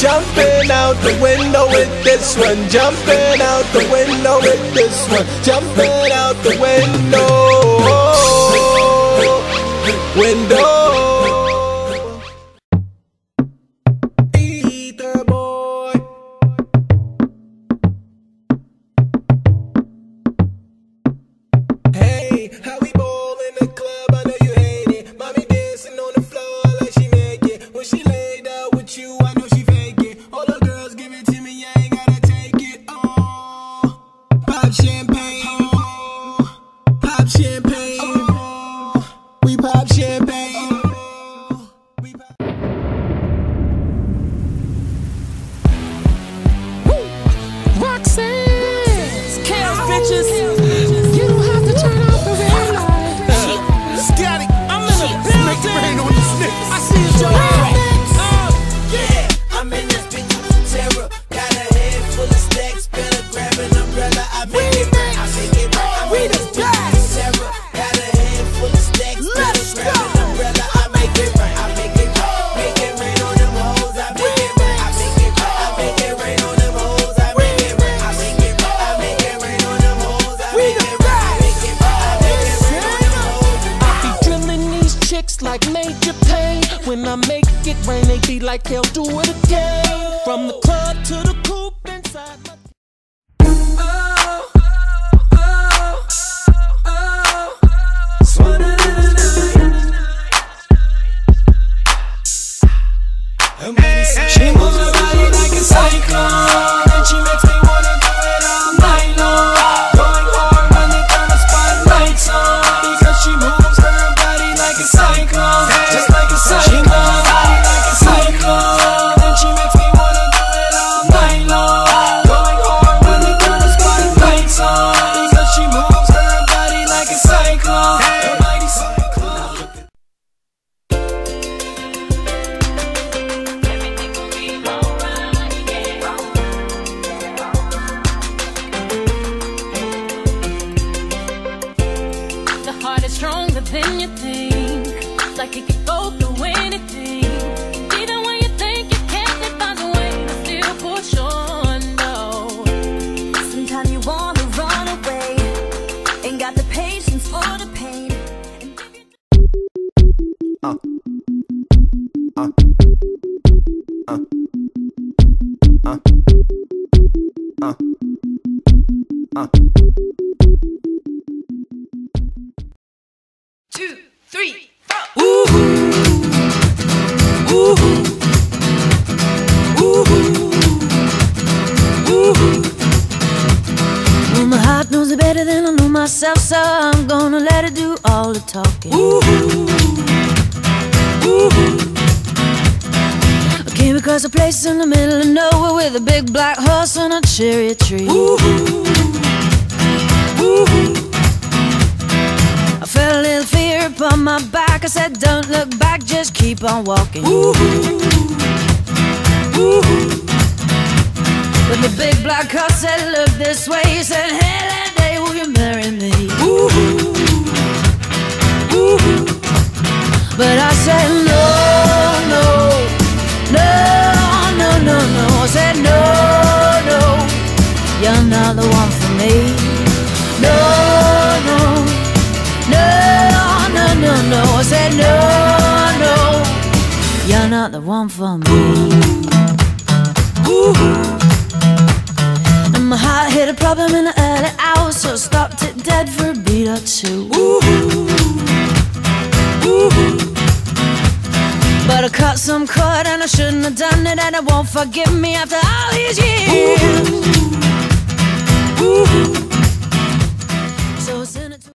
jumping out the window with this one, jumping out the window with this one, jumping out the window. Ether boy. Hey, how we ball in the club? I know you hate it. Mommy dancing on the floor like she make it. When she laid out with you, I know she fake it. All the girls give it to me, I ain't gotta take it. Oh, pop champagne, pop champagne, we pop champagne. We pop. Roxanne, chaos bitches. You don't have to turn off the red light. Scotty, I'm in the building. Make it rain on these niggas. I see you, Joe. Yeah, I'm in this bitch with terror. Got a head full of stacks, better grab an umbrella. I make it right, I make it right. I'm in this bitch with terror. Got a head full of stacks, better grab an umbrella. I make it right, I make it right. Make it rain on them hoes, I make it right. I make it right, I make it rain on them hoes, I make it right. I make it right, I make it rain on them hoes, I make it right. I make it right, I make it rain on them hoes. I be drilling these chicks like Major Payne. When I make it rain, they be like, hell, do it again. From the club to the coupe inside my... She moves her body like a cyclone, and she makes me wanna do it all night long. Going hard when they turn the spotlights on, because she moves her body like a cyclone, just like a cyclone. She moves her body like a cyclone, and she makes me wanna do it all night long. Going hard when they turn the spotlights on, because she moves her body like a cyclone, a mighty cyclone. The heart is stronger than you think, like it can go through anything. Even when you think you can't, it finds a way to still push on. No, sometimes you wanna run away, ain't got the patience for the pain. Two, three, four. Well, my heart knows it better than I know myself, so I'm gonna let it do all the talking. I came across a place in the middle of nowhere with a big black horse and a cherry tree. I felt a little fear upon my back. I said, don't look back, just keep on walking. But the big black horse said, look this way. He said, hey, that day, will you marry me? But I said, no, no, no, no, no, no. I said, no, no, you're not the one for me. No, no, no, no, no, no. I said, no, no, you're not the one for me. And my heart hit a problem in the early hours, so I stopped it dead for a beat or two. But I cut some cord and I shouldn't have done it, and it won't forgive me after all these years.